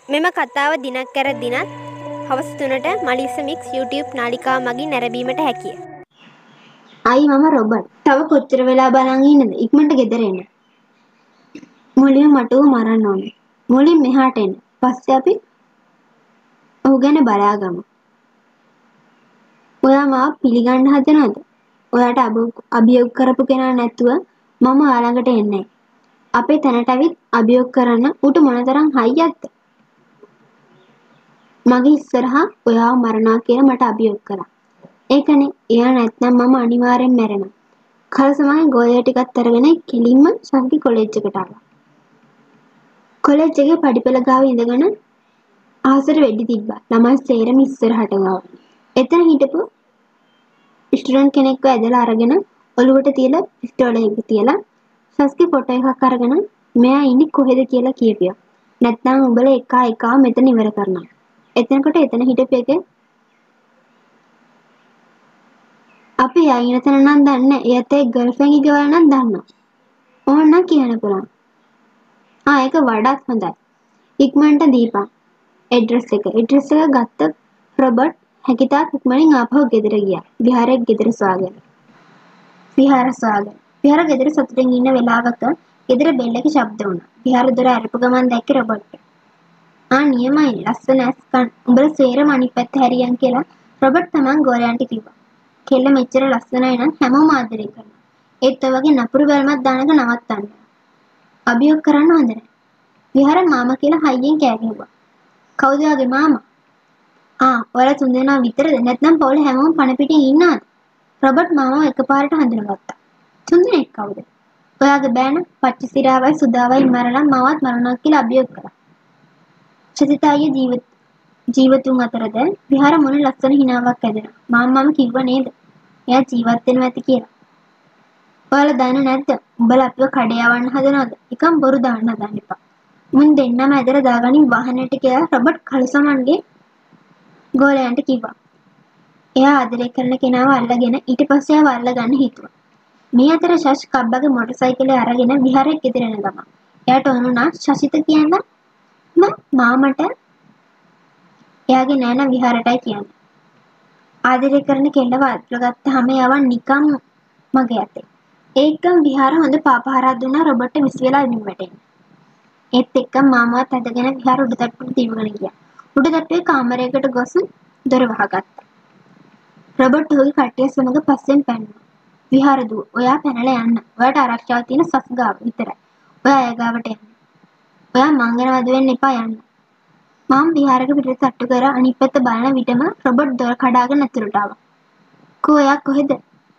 මෙම කතාව දිනක් කර දිනත් හවස 3ට මලිස්ස මික්ස් YouTube නාලිකාව මගින් නැරඹීමට හැකිය. අයි මම රොබර්ට්. තව කොච්චර වෙලා බලන් ඉන්නද? ඉක්මනට ගෙදර එන්න. මුලින්ම මට ඌ මරන්න ඕනේ. මුලින් මෙහාට එන්න. පස්සේ අපි ඔහු ගැන බලාගමු. ඔයා මාව පිළිගන්න හදනවද? ඔයාට අභියෝග කරපු කෙනා නැතුව මම ඔයාලඟට එන්නේ. අපේ තැනට ඇවිත් අභියෝග කරන්න ඌට මොනතරම් හයියක්ද? මගේ ඉස්සරහා ඔයාව මරනවා කියලා මට අභියෝග කරා. ඒකනේ. එයා නැත්නම් මම අනිවාර්යෙන් මැරෙනවා. කලසමයි ගෝලය ටිකක් අරගෙන කෙලින්ම ශාන්ති කොලෙජ් එකට ආවා. කොලෙජ් එකේ පඩිපෙළ ගාව ඉඳගෙන ආසර වෙඩි තිබ්බා. ළමයි සේරම ඉස්සරහට ගාව. එතන හිටපු ස්ටුඩන්ට් කෙනෙක්ව ඇදලා අරගෙන ඔලුවට තියලා පිස්තෝලයක තියලා ශස්කි ෆොටෝ එකක් අරගෙන මෙයා ඉන්නේ කොහෙද කියලා කියපියා. නැත්නම් උඹලා එක මෙතන ඉවර කරනවා. එතනකොට එතන හිටපු එකේ අපි යයින තැන නම් දන්නේ. එයාට ඒ ගර්ල්ෆ්‍රෙන්ඩ් ගෙවල් නම් දන්නවා. ඕනනම් කියන්න පුළුවන්. ඒක වඩාත් හොඳයි. ඉක්මනට දීපන්. ඇඩ්‍රස් එක ගත්ත රොබර්ට් හැකිතාක් ඉක්මනින් ආපහු ගෙදර ගියා. විහාරයේ ගෙදර සොයාගෙන. විහාර ගෙදර සතුටින් ඉන්න වෙලාවක ගෙදර බෙල් එකේ ශබ්ද වුණා. විහාර දොර අරපු ගමන් දැක්කේ රොබර්ට්. නියමයි. ලස්සන ඇස්කන්. උඹලා සේරම අනිත් පැත්ත හැරියන් කියලා රොබර්ට් තමන් ගෝලයන්ට කිව්වා. කෙල්ල මෙච්චර ලස්සනයි නම් හැමෝම ආදරය කරනවා. ඒත් ඔය වගේ නපුරු බැල්මක් දානක නවත්තන්න. අභියෝග කරන්න හොඳ නැහැ. විහාර මාමා කියලා හයියෙන් කෑ ගැහුවා. කවුද යාගේ මාමා? ඔයාලා තුන්දෙනා විතරද? නැත්නම් පවුලේ හැමෝම පණ පිටින් ඉන්නවද? රොබර්ට් මාමාව එකපාරට හඳුනගත්තා. තුන්දෙනෙක් කවුද? ඔයාගේ බෑන පච්චසිරාවයි සුදාවයි මරලා මාවත් මරනවා කියලා අභියෝග කරා. චිතිතායේ ජීවතුන් අතරද විහාර මොන ලස්සන හිනාවක් ඇදෙනවා. මාමාම කිව්ව නේද? එයා ජීවත් වෙනවා ඇති කියලා. ඔයාලා දන්නේ නැද්ද? උඹලා අපිව කඩේ යවන්න හදනවද? එකම් බොරු දාන්න හදන්න එපා. මුන් දෙන්නම ඇදලා දාගනින් වාහනේට කියලා රොබර්ට් කලසමන්ගේ ගෝලයන්ට කිව්වා. එයා ආදරය කරන කෙනාව අල්ලගෙන ඊට පස්සේ ආව අල්ලගන්න හිතුවා. මේ අතර ශෂ් කබ්බගේ මොටර් සයිකලය අරගෙන විහාරෙට ගෙදර එන ගමන් එයාට ඕනුණා ශෂිත කියන්න මාමට එයාගේ නෑනා විහාරටයි කියන්නේ. ආදරය කරන කෙල්ලව අල්ලගත්තාම යවන් නිකම් මගේ අතේ. ඒකම විහාර හොඳ පාපහරක් දුන්නා රොබර්ට් විසි වෙලා බිම් වැටෙන්න. ඒත් එක්කම මාමාවත් ඇදගෙන විහාර උඩටට්ටුවට දීවගෙන ගියා. උඩටට්ටුවේ කාමරයකට ගොස් දොර වහගත්තා. රොබර්ට් ඔහුගේ කට්ටිය සමග පස්සෙන් පැන්නා. විහාර දුව, ඔයා පැනලා යන්න. ඔයාට ආරක්ෂාව තියෙන සස් ගාව විතරයි. ඔයා ඒ ගාවට යන්න. ඔයා මංගනවද වෙන්න එපා යන්න. මම විහාරක පිටට තට්ටු කර අනිත් පැත්ත බලන විටම රොබර්ට් දොර කඩාගෙන ඇතුළට ආවා. ඔයා කොහෙද?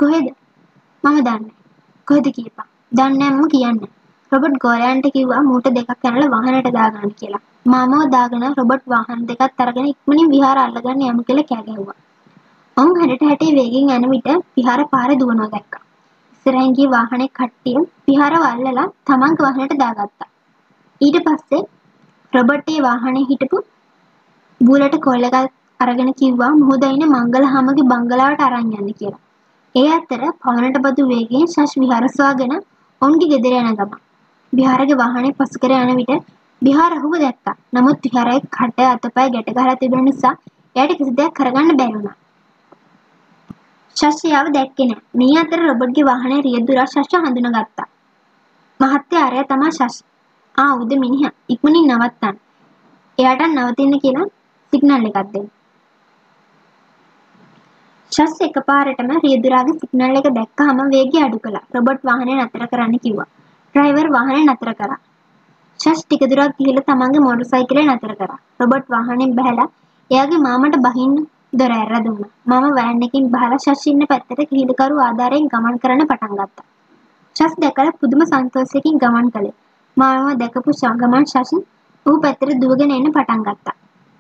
මම දන්නේ. කොහෙද කියපන්. දන්නේ මම කියන්නේ. රොබර්ට් ගෝලයන්ට කිව්වා මූට දෙකක් කනලා වාහනයට දාගන්න කියලා. මාමව දාගෙන රොබර්ට් වාහන දෙකක් අරගෙන ඉක්මනින් විහාර අල්ලගන්න යමු කියලා කෑ ගැහුවා. ඔවුන් හැඩට වේගෙන් යන විට විහාර පාරේ දුවනවා දැක්කා. ඉස්සරහින් ගිය වාහනේ කට්ටිය විහාරව අල්ලලා තමන්ගේ වාහනයට දාගත්තා. ඊට පස්සේ රොබර්ට් ඒ වාහනේ හිටපු බූලට කොල්ල එකක් අරගෙන කිව්වා මොහොතයින මංගලහාමගේ බංගලාවට අරන් යන්න කියලා. ඒ අතර පවනට බදු වේගයෙන් ශෂ් විහාර සොයාගෙන ඔවුන්ගේ ගෙදර යන ගමන් විහාරගේ වාහනේ පසු කර යන විට විහාර ඔහුව දැක්කා. නමුත් විහාරයේ කට අතපය ගැට ගහලා තිබෙන නිසා එයාට කිසි දෙයක් කරගන්න බැරි වුණා. ශෂ්‍යව දැක්කේ නැහැ. මේ අතර රොබර්ට්ගේ වාහනේ රියදුරා ශෂ්‍ය හඳුනාගත්තා. මහත්තයා අරයා තමයි ශෂ්. උද මිනිහා ඉක්මනින් නවත්තන්න. එයාට නවතින්න කියලා සිග්නල් එකක් දෙන්න. ශෂ් එකපාරටම රියදුරාගේ සිග්නල් එක දැක්කහම වේගය අඩු කළා. රොබර්ට් වාහනේ නතර කරන්න කිව්වා. ඩ්‍රයිවර් වාහනේ නතර කරා. ශෂ් ටික දුරක් ගිහිල්ලා තමන්ගේ මොටර් සයිකලය නතර කරා. රොබර්ට් වාහනයෙන් බහැලා එයාගේ මාමට බහින්න දොර ඇරලා දුන්නා. මම වෑන් එකකින් බහලා ශෂ් ඉන්න පැත්තට කිහිල්කරු ආධාරයෙන් ගමන් කරන්න පටන් ගත්තා. ශෂ් දැකලා පුදුම සන්තෝෂයකින් ගමන් කළේ. මාමව දැකපු ගමන් ශෂ් ඌ පැත්තට දුවගෙන එන්න පටන් ගත්තා.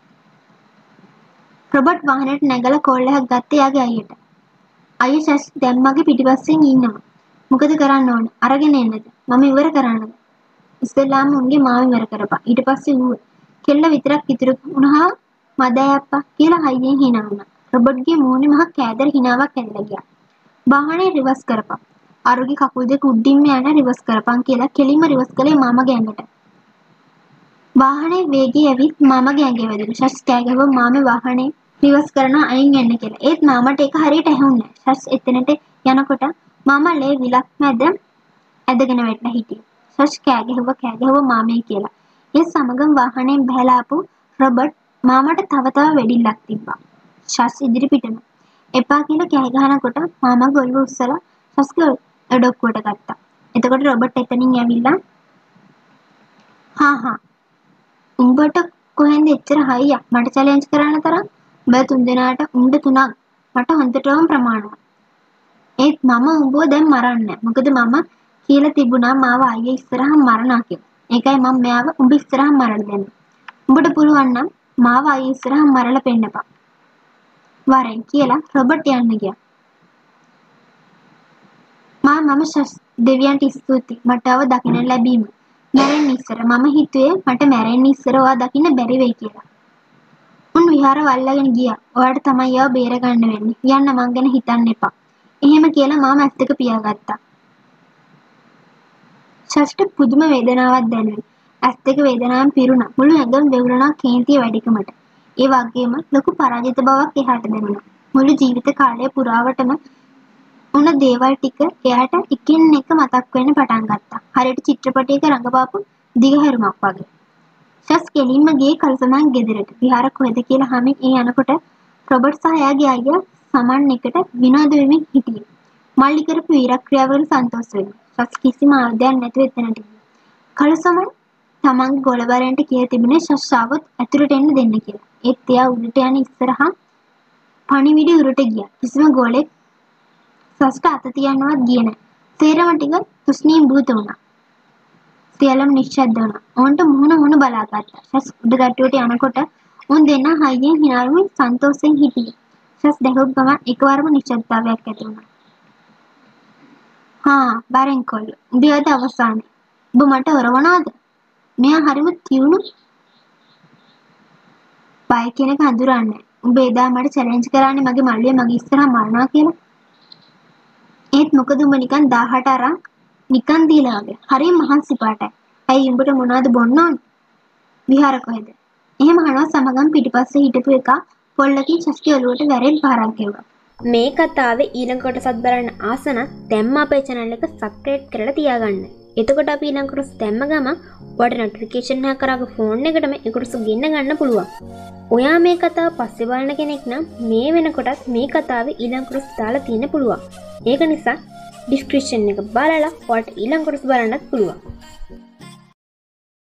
රොබර්ට් වාහනේට නැගලා කෝල් එකක් ගත්තේ එයාගේ අයියට. අයියා ශෂ් දැන් මගේ පිටිපස්සෙන් ඉන්නවා. මොකද කරන්න ඕන? අරගෙන එන්නද? මම ඉවර කරන්නද? ඉස්සෙල්ලාම උන්ගේ මාව ඉවර කරපන්. ඊට පස්සේ ඌ කෙල්ල විතරක් ඉතුරු වුණා මදයි අප්පා කියලා හයියෙන් hina වුණා. රොබර්ට්ගේ මූණේ මහ කෑදර හිනාවක් ඇදලා ගියා. වාහනේ රිවර්ස් කරපන්. අරුගේ කකුල් දෙක උඩින්ම යන රිවර්ස් කරපන් කියලා කෙලින්ම රිවර්ස් කළේ මාමගේ ඇඟට. වාහනේ වේගී ඇවිත් මාමගේ ඇඟේ වැදුණා. ශස් කෑ ගැහුවා මාමේ වාහනේ රිවර්ස් කරනවා අයින් යන්න කියලා. ඒත් මාමට ඒක හරියට ඇහුන්නේ නැහැ. ශස් එතනට යනකොට මාමා ලේ විලක් මැද ඇදගෙන වැටලා හිටියා. ශස් කෑ ගැහුවා මාමේ කියලා. ඒ සමගම වාහනයෙන් බහැලා ආපු රොබර්ට් මාමට තව වෙඩිල්ලක් තිබ්බා. ශස් ඉදිරි පිටම එපා කියලා කෑ ගහනකොට මාමා ගොල්ව උස්සලා ශස්ගේ ඔඩොක්කුවට ගත්තා. එතකොට රොබර්ට් එතනින් ඇවිල්ලා හා උඹට කොහෙන්ද එච්චර හයියක් මට චැලෙන්ජ් කරන්න තරම් උඹ තුන්දෙනාට උණ්ඩ තුනක් මට හොඳටම ප්‍රමාණවත්. ඒත් මම උඹව දැන් මරන්නේ නැහැ. මොකද මම කියලා තිබුණා මාව අයියා ඉස්සරහා මරනවා කියලා. ඒකයි මම මෙයාව උඹ ඉස්සරහා මරලා දෙන්නේ. උඹට පුළුවන් නම් මාව අයියා ඉස්සරහා මරලා පෙන්නපන්. වරෙන් කියලා රොබර්ට් යන්න ගියා. මම දෙවියන්ට ස්තුතියි මට ආව දකින්න ලැබීම. මැරෙන්න ඉස්සර මම හිතුවේ මට මැරෙන්න ඉස්සර ඔයා දකින්න බැරි වෙයි කියලා. උන් විහාර වල්ලාගෙන ගියා. ඔයාට තමයි ආව බේර ගන්න වෙන්නේ. යන්න මං ගැන හිතන්න එපා. එහෙම කියලා මාම ඇස් දෙක පියාගත්තා. ශෂ්ට පුදුම වේදනාවක් දැනුනේ. ඇස් දෙක වේදනාවෙන් පිරුණා. මුළු ඇඟම වෙවුලනා කේන්තිය වැඩිකමට. ඒ වගේම ලොකු පරාජිත බවක් එහාට දැනුණා. මුළු ජීවිත කාලය පුරාවටම උන දේවල් ටික එයාට එකින් එක මතක් වෙන්න පටන් ගත්තා. හරියට චිත්‍රපටයක රඟපාපු දිගහැරුමක් වගේ. ශස් කෙලින්ම ගියේ කල්පනාන් ගෙදරට. විහාර කොහෙද කියලා හැමින් ඒ යනකොට රොබර්ට් සහ එයාගේ අයියා සමන් එකට විනෝද වෙමින් හිටියේ. මල්ලි කරපු වීරක්‍රියාවල සන්තෝෂ වෙනවා. ශස් කිසිම ආයුධයක් නැතුව එතනට ගියා. කලසමන් තමන්ගේ ගොළබරයන්ට කියලා තිබුණේ ශස් ආවොත් ඇතුළට එන්න දෙන්න කියලා. ඒත් එයා උඩට යන ඉස්සරහා පණිවිඩ උරට ගියා. කිසිම ගෝලෙක් ශස්ට අත තියන්නවත් ගියේ නැහැ. සේරම ටික තුෂ්ණී භූත වුණා. සියල්ලම නිශ්ශබ්ද වුණා. ඔවුන්ට මුහුණ බලාගත්තා. ශස් උඩ ගැටුවට යනකොට උන් දෙන්න හයියෙන් හිනාවෙමින් සන්තෝෂයෙන් හිටියේ. ශස් දැහුව ගමන් එකවරම නිශ්ශබ්දතාවයක් ඇති වුණා. බරෙන් කොල්ල. උඹේ අද අවසානේ. ඔබ මට හොරවනවද? මෙයා හරිම තියුණු බය කෙනෙක් හඳුරන්නේ. උඹ එදා මට චැලෙන්ජ් කරන්නේ මගේ මල්ලිය මගේ ඉස්සරහා මරනවා කියලා. ඒත් මොකද උඹ නිකන් 18 අරන් නිකන් දීලා වගේ. හරිය මහන්සි පාටයි. ඇයි උඹට මොනවද බොන්න ඕන? විහාර කොහෙද? එහෙම අහනවා සමගම් පිටිපස්සේ හිටපු එක පොල්ලකින් ශස්ත්‍රී ඔලුවට වැරෙන් පාරක් ගෙවුවා. මේ කතාවේ ඊළඟ කොටසත් බලන්න ආස නම් දැම්ම අපේ channel එක subscribe කරලා තියාගන්න. එතකොට අපි ඊළඟ කොටස දැම්ම ගමන් ඔයාලට notification එක කරාගේ phone එකටම ඒ කොටස ගෙන්න ගන්න පුළුවන්. ඔයා මේ කතාව පස්සේ බලන කෙනෙක් නම් මේ වෙනකොටත් මේ කතාවේ ඊළඟ කොටස දාලා තියෙන්න පුළුවන්. ඒක නිසා description එක බලලා ඔයාලට ඊළඟ කොටස බලන්නත් පුළුවන්.